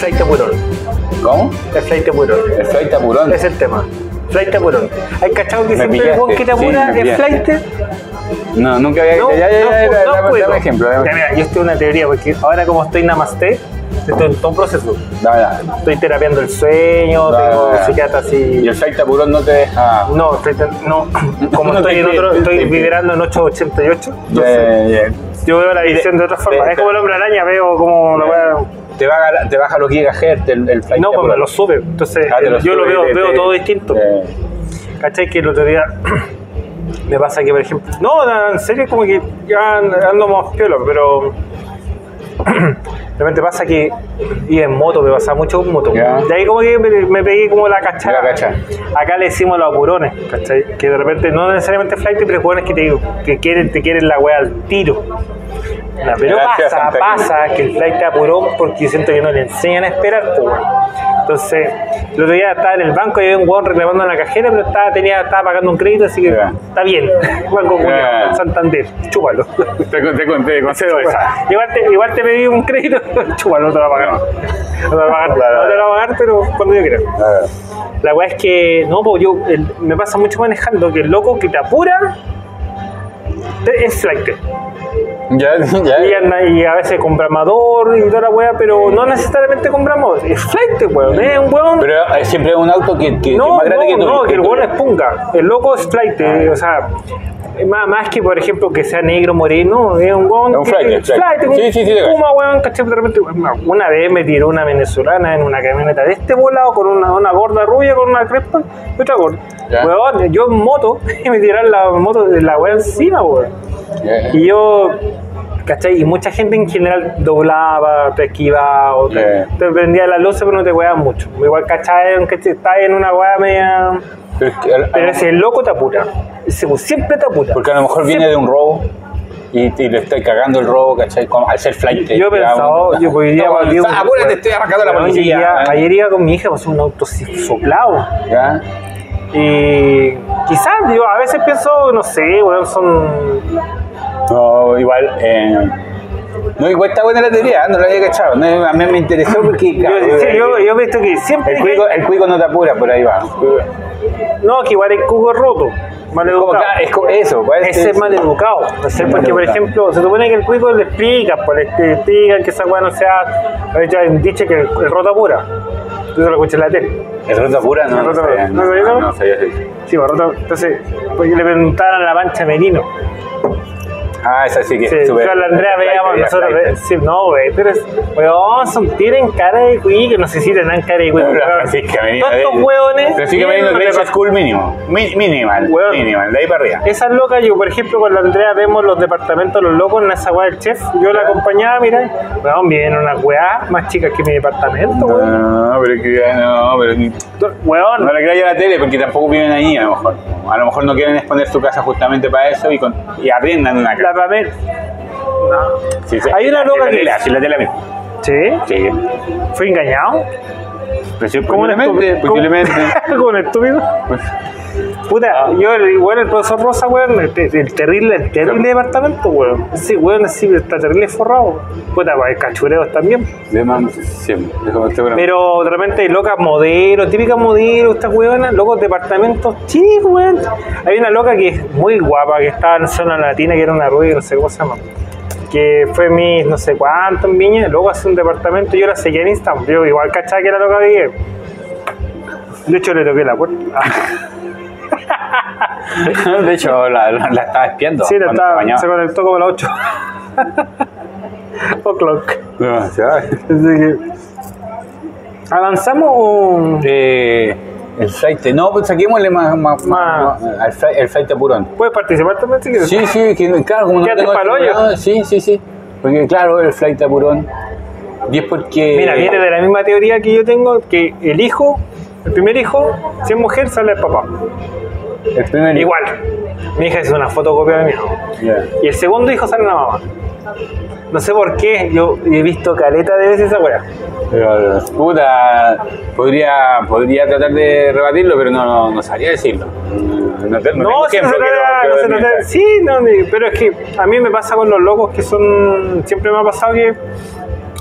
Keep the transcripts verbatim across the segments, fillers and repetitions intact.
flight apurón. ¿Cómo? El flight apurón. El flight apurón. Es el tema. Flight apurón. ¿Hay cachado que Me siempre pillaste, el que te apura sí, me es flight? No, nunca había... No, ya, ya, ya, no, ya, no dame, puedo. dame ejemplo. Dame. Ya, mira, yo estoy en una teoría, porque ahora como estoy namaste, estoy en todo un proceso. Dame, dame. Estoy terapiando el sueño, Dale, tengo dale. psiquiatra así... Y el flight apurón no te deja... No, estoy, no, como No estoy te en otro, creo, estoy te creo. vibrando en ochocientos ochenta y ocho, Ya, entonces ya, ya. yo veo la visión de otra forma. te- Es como el hombre araña, veo como la weá. Te baja, te baja los gigahertz el, el flight No, pues me apurón. lo sube. Entonces Ah, te lo yo lo sube, veo, te- veo te- todo distinto. eh, ¿Cachai? Que el otro día me pasa que, por ejemplo, no, no, en serio, como que ya ando más piola, pero de repente pasa que iba en moto, me pasa mucho en moto. Ya. Y ahí como que me, me pegué como la cachada. La cachada. Acá le decimos los apurones, ¿cachai? Que de repente no necesariamente flight, pero apurones que te, que quieren, te quieren la wea al tiro. Ya, pero Gracias, pasa, Santa pasa que el flight te apuró porque yo siento que no le enseñan a esperar, pues, weón. Entonces, el otro día estaba en el banco y había un weón reclamando en la cajera, pero estaba, tenía, estaba pagando un crédito, así que Ya. está bien. Banco Ya. Culiao, Santander, chúpalo. te, te, te concedo esa. Igual te, igual te pedí un crédito, chúpalo, no te lo va a pagar. No te lo va a pagar, no te lo va a pagar, pero cuando yo quiera. Ah, La weá es que, no, pues yo, el- me pasa mucho manejando que el loco que te apura te- es flight. Ya, ya. Y, anda- y a veces con bramador y toda la weá, pero no necesariamente con bramador. Es flight, weón. Es un weón. Pero eh, siempre es un auto que, que, que es No, más grande no, que tú. no, que el tú- weón es punga. El loco es flight, eh, o sea. Más, más que, por ejemplo, que sea negro, moreno, es un weón. Es un que- flight, es flight. flight, un Sí, sí, sí, te puma, weón, caché, de repente. Una vez me tiró una venezolana en una camioneta de este volado con una, una gorda rubia, con una crespa y otra gorda. Ya. Weón, yo en moto, y me tiraron la moto de la weá encima, weón. Ya. Y yo, ¿cachai? Y mucha gente en general doblaba, te esquivaba, o te, Eh. te prendía la luz, pero no te weaban mucho. Igual, ¿cachai? Aunque estás en una weá media. Pero es que, a- a- Pero ese loco te apura. Ese weón siempre te apura. porque a lo mejor viene de un robo y, y le estoy cagando el robo, ¿cachai? Como al ser flight. Yo he pensado, yo podría. No, digo, apúrate, weón, estoy arrancando la weón, policía. iba- Ayer iba con mi hija, pasó un auto así soplado. ¿Ya? Y quizás, yo a veces pienso, no sé, weón, son. No, igual. Eh, no, igual está buena la teoría, no la había cachado. No, a mí me interesó porque. Yo, sí, yo, yo he visto que siempre. el, cuico, el cuico no te apura, por ahí va. No, que igual el cubo es roto. Mal Como educado. que- es como eso, pues, Ese es mal educado. No sé, porque, por ejemplo, se supone que el cuico le explica, pues le explican que esa weá no sea. Ya han dicho que el, el roto apura. Yo se lo escuché en la tele. ¿El roto apura? No, ¿El no, roto- sabía, no no, sabía eso? no, no sabía eso. Sí, pues roto. Entonces, pues le preguntaron a la mancha Merino. Ah, esa sí que Sí, es súper. yo a la Andrea veíamos nosotros. flight. Sí, no, güey, pero es. Weón, son, tienen cara de cuico, no sé si tendrán cara de cuico. La Francisca Merino. Todos estos de- hueones. Francisca Merino tienen Grace una- School mínimo. Mi- minimal. Hueón. Minimal, de ahí para arriba. Esas locas, yo por ejemplo con la Andrea vemos los departamentos los locos en esa weá del chef, yo la acompañaba, mira, weón, viven unas weá más chicas que mi departamento, weón. No, pero es que ya no, pero ni- Weón, no le creas a la tele porque tampoco viven ahí a lo mejor. A lo mejor no quieren exponer su casa justamente para eso y, con, y arriendan una la casa. Pamela. Sí, sí. Hay una Sí, loca la que- tele, así la tele mismo. ¿Sí? Sí. ¿Fui engañado? Pero sí, ¿Cómo un posiblemente, estúpido? posiblemente. ¿Como un estúpido? Puta, yo, el- igual el profesor Rosa, weón, el, el terrible, el terrible departamento, weón. Ese weón así está terrible forrado. Puta, pues hay cachureos también. De man, siempre. de como este bueno. Pero de repente hay locas modelos, típicas modelos, estas weonas, locos departamentos chicos, weón. Hay una loca que es muy guapa, que estaba en zona latina, que era una rubia, no sé cómo se llama. Que fue mi no sé cuánto en Viña, luego hace un departamento, yo la seguía en Instagram, yo igual cachaba que era loca de De hecho le toqué la puerta. De hecho, la, la, la estaba espiando. Sí, la cuando estaba, se bañaba. se conectó como a las ocho. O'clock. Demasiado. Así que. ¿Avanzamos o.? Eh, el flight, no, pues saquémosle más, más, Más. más al flight, el flight apurón. ¿Puedes participar también si quieres? Sí, sí, que, claro, como no Quédate tengo pa'l hoyo. asegurado, sí, sí, sí. Porque claro, el flight apurón. Y es porque. Mira, viene de la misma teoría que yo tengo, que el hijo, el primer hijo, si es mujer, sale el papá. El primer Igual. Mi hija es una fotocopia de mi hijo. Ya. Y el segundo hijo sale la mamá. No sé por qué, yo he visto caleta de veces esa weá. Pero, puta, podría, podría tratar de rebatirlo, pero no, no, no sabría decirlo. No, no, tengo No, si no se ejemplo que trata, lo- no que se lo trata- desmienta. sí, no, ni- pero es que a mí me pasa con los locos que son, siempre me ha pasado que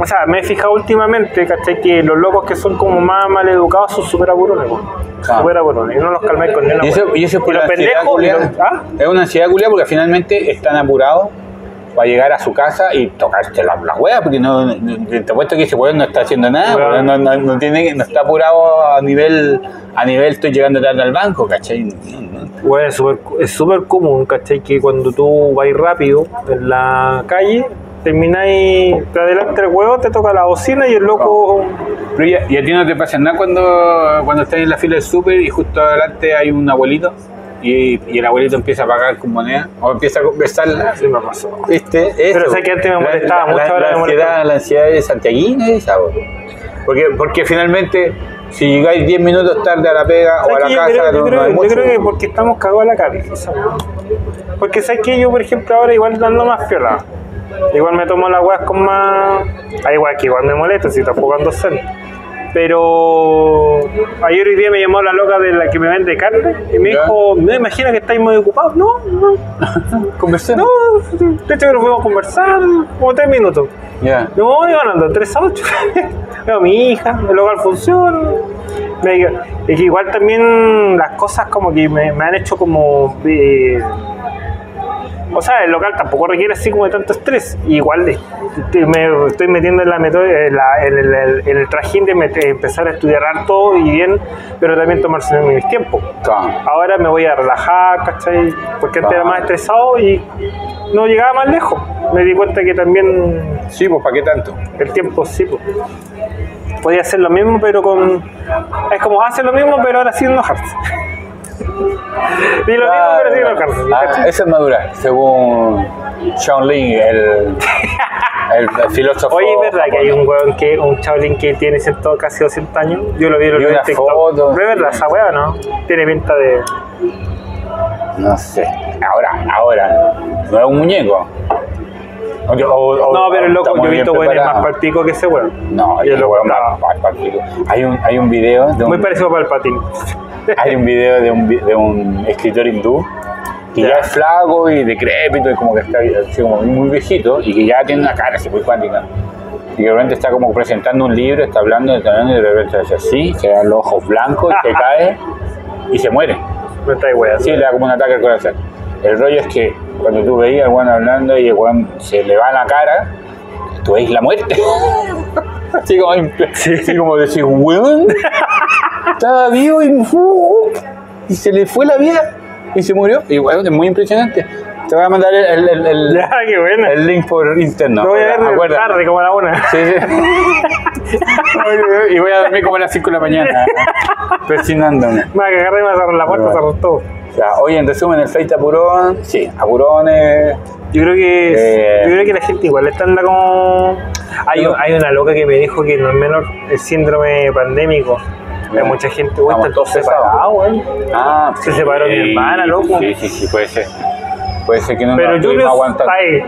O sea, me he fijado últimamente, ¿cachai? Que los locos que son como más mal educados son súper apurones, po. Ah. Súper apurones. Y no los calmáis con ni una Y eso, wea. y eso es por Y la los ansiedad pendejos, y culiada. los- ¿ah? Es una ansiedad culiada porque finalmente están apurados para llegar a su casa y tocarse la, la hueá, porque no, no- te apuesto que ese weón no está haciendo nada, Bueno. weón, no, no, no tiene, no está apurado a nivel, a nivel estoy llegando tarde al banco, ¿cachai? No, no. Bueno, es súper es súper común, ¿cachai? Que cuando tú vas rápido en la calle, termináis, te adelanta el huevo, te toca la bocina y el loco... Pero y a, y a ti no te pasa nada cuando, cuando estás en la fila del súper y justo adelante hay un abuelito y, y el abuelito empieza a pagar con moneda o empieza a conversarla. Sí me pasó. ¿Viste? Eso. Pero sé que antes me La- molestaba la, mucho, la, ahora la me molesta. ansiedad, la ansiedad de santiaguina esa, bo. porque, porque finalmente si llegáis diez minutos tarde a la pega o a ¿Sabes la qué? casa Yo creo, no, yo no creo- hay yo mucho. creo que porque estamos cagados a la cabeza. Porque sabes que yo, por ejemplo, ahora igual dando más piola. Igual me tomo las weas con más. Ah, igual que igual me molesta si está jugando Zen. Pero ayer hoy día me llamó la loca de la que me vende carne y me Ya. dijo, no imagina que estáis muy ocupados. No, no, Conversemos. no, de hecho que nos fuimos a conversar como tres minutos. Ya. No, iban andando tres a ocho. Veo a mi hija, el local funciona. Me diga- Es que igual también las cosas como que me, me han hecho como... eh, o sea, el local tampoco requiere así como de tanto estrés. Igual de- de- me estoy metiendo en la meto- en, la- en el, el- en el trajín de met- empezar a estudiar harto y bien, pero también tomarse mis tiempos. Claro. Ahora me voy a relajar, ¿cachai? Porque antes era Ah. más estresado y no llegaba más lejos. Me di cuenta que también Sí, pues ¿para qué tanto? el tiempo sí, pues. Podía hacer lo mismo, pero con... Es como hacer lo mismo, pero ahora sin enojarse. Y lo mismo, pero sin enojarse. Ah, ¿cachai? eso es madurar, según Shaolin, el, el filósofo. Oye, es verdad que hay japonés. un weón que, un chaolín que tiene ciento, casi doscientos años. Yo lo vi en Vi el una TikTok. foto. Pero es verdad, esa weá, ¿no? Tiene pinta de... No sé. Ahora, ahora, no es un muñeco. O- o- o- No, pero el loco, está muy yo he bien visto weones preparado. más palpico que ese weón. No, Y el el loco hueón estaba más- más palpico. Hay un, hay un video de muy un, parecido a Palpatine. hay un video de un, vi- de un escritor hindú que ya. Ya. es flaco y decrépito y como que está así como muy viejito y que ya tiene una cara así muy cuántica. Y de repente está como presentando un libro, está hablando, está hablando y de repente hace así, se dan los ojos blancos y se cae y se muere. No está ahí, weón. Sí, le da como un ataque al corazón. El rollo es que cuando tú veías al weón hablando y el weón se le va a la cara, tú veis la muerte. Así como, así como decir, weón, estaba vivo y, uh, y se le fue la vida y se murió. Y weón, es muy impresionante. Te voy a mandar el, el, el, el- Ya, qué buena. el link por interno. Lo voy a ver Acuérdate. tarde, como a la una. Sí, sí. Y voy a dormir como a las cinco de la mañana, persinándome. Me va a cagar y me va a cerrar la puerta, cerrar todo. O sea, oye, en resumen, el Fate apurón, sí, apurones. Yo creo que Eh. yo creo que la gente igual está en la como hay, No. hay una loca que me dijo que no es menor el síndrome pandémico. Hay Ya. mucha gente, güey, Estamos están todos todos pesados. separados, güey. Ah, Se separó mi hermana, loco. Sí, sí, sí, puede ser. Puede ser que no Pero nos yo estuvimos creo aguantando. ahí.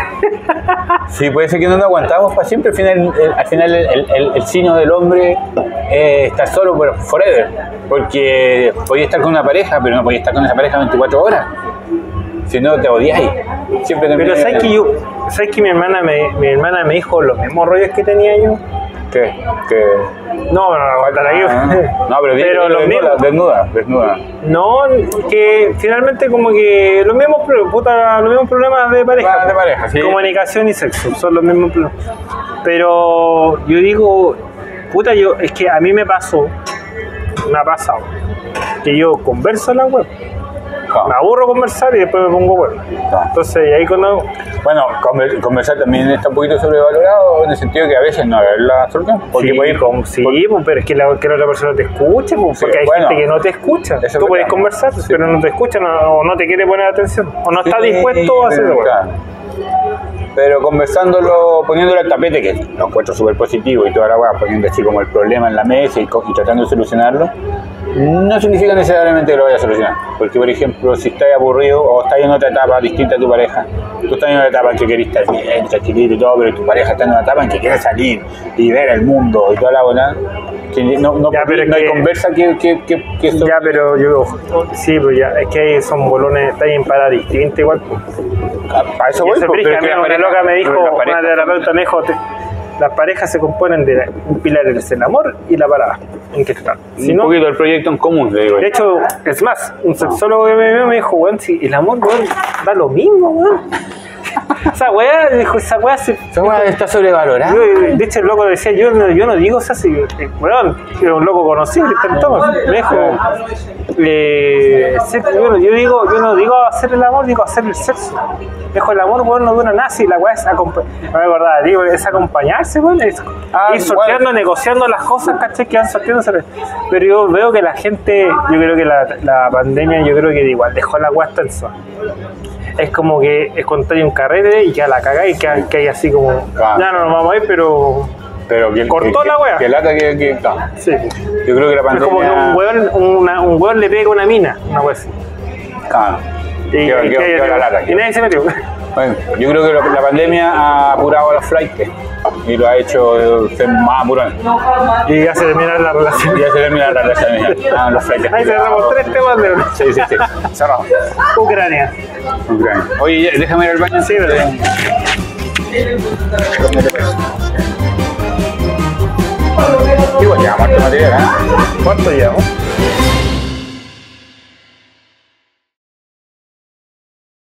Sí, puede ser que no nos aguantamos para siempre. Al final, el, al final el, el, el, el signo del hombre es estar solo por forever. Porque podía estar con una pareja, pero no podía estar con esa pareja veinticuatro horas. Si no, te odiáis. Siempre Pero termináis- sabes que yo, sabes que mi hermana me, mi hermana me dijo los mismos rollos que tenía yo. ¿Qué? ¿Qué? No, no, no, faltan ahí. Ah, no, pero, di- Pero dilo los desnuda, mismos. desnuda, desnuda. No, que finalmente como que los mismos, pro- puta, los mismos problemas de pareja. Ah, de pareja, sí. Comunicación y sexo, son los mismos problemas. Pero yo digo, puta, yo, es que a mí me pasó, me ha pasado, que yo converso en la web, me aburro conversar y después me pongo web. Ah. Entonces, y ahí cuando... Bueno, conver- conversar también está un poquito sobrevalorado en el sentido que a veces no es la solución. Porque sí, puede ir con, sí pues, pero es que la, que la otra persona te escuche, pues, Sí, porque hay bueno, gente que no te escucha. eso es Tú puedes verdad. conversar, Sí. pero no te escucha no, o no te quiere poner atención, o no está Sí, dispuesto a hacer pero, web. claro. Pero conversándolo, poniéndolo al tapete, que lo encuentro súper positivo y toda la weá, poniendo así como el problema en la mesa y, co- y tratando de solucionarlo, no significa necesariamente que lo vaya a solucionar. Porque, por ejemplo, si estás aburrido o estás en otra etapa distinta a tu pareja, tú estás en una etapa en que querés estar bien, tranquilito y todo, pero tu pareja está en una etapa en que quiere salir y ver el mundo y toda la bola, que no, no, Ya, pero no es hay que- conversa que, que, que, que eso- Ya, pero yo, sí, pues ya, es que ahí son bolones, está en para distinta igual. Pues. a eso Y voy, ese pues, brillo, pero a mí que la una pareja- loca me dijo, pero la una pareja- terapeuta me dijo, te- Las parejas se componen de un pilar es el amor y la parada en que está. Si un no, poquito el proyecto en común, te digo. de hecho, es más, un sexólogo que me vio me dijo, weón, si el amor, weón, da lo mismo, weón. Esa weá, dijo, esa weá se... Esa weá está sobrevalorada. Yo, de hecho, el loco decía, yo no, yo no digo eso así, eh, weón, era un loco conocido, Cristian Thomas. Me dijo, eh, sexo, yo, no, yo, digo, yo no digo hacer el amor, digo hacer el sexo. Me dijo, el amor, weón, no dura nada, si la weá es acompañarse. No me acordaba, digo, es acompañarse, weón, es Ah, ir sorteando, igual, negociando las cosas, ¿cachai? Que van sorteándose. Pero yo veo que la gente, yo creo que la, la pandemia, yo creo que igual dejó la weá tensa. Es como que es contar un carrete y ya la cagáis y que, que hay así como, claro, ya no nos vamos a ir, pero, pero que, cortó que, la wea. Que lata que, que claro. Sí. Yo creo que la pandemia... Es como que un hueón, una, un hueón le pega una mina, una wea así. Claro. Y, que, y, que, que, que la lata, y nadie se metió. Bueno, yo creo que lo, la pandemia ha apurado a los flights y lo ha hecho ser más apurado. Y ya se termina la relación. Y ya se termina la relación. Ah, los flights. Ahí cerramos tres temas de Sí, sí, sí. Cerrado. Ucrania. Ucrania. Oye, déjame ir al baño. Sí, verdad. Igual ya, Marta material, ¿eh? ¿Cuánto llevamos?